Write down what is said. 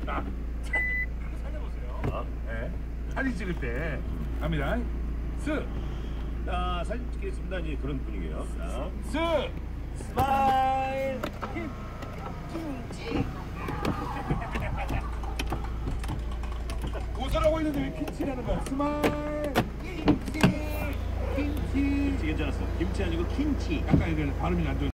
살려보세요. 네. 사진 찍을 때 갑니다. 자, 사진 찍겠습니다. 이제 그런 분위기예요. 자, 스마일. 웃으라고 있는데 왜 김치라는 거야? 스마일. 김치. 김치 괜찮았어. 김치 아니고 킹치. 약간 이거 발음이 안 좋은.